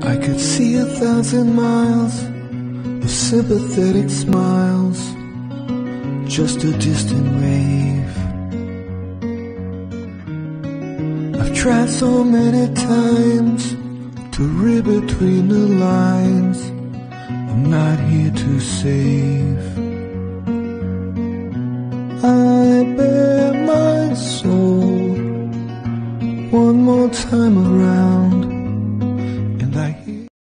I could see 1,000 miles of sympathetic smiles, just a distant wave. I've tried so many times to read between the lines. I'm not here to save. I bare my soul one more time around.